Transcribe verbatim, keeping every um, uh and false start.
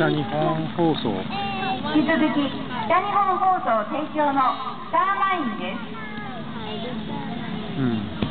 北日本放送。 引き続き北日本放送提供のスターマインです。 うん。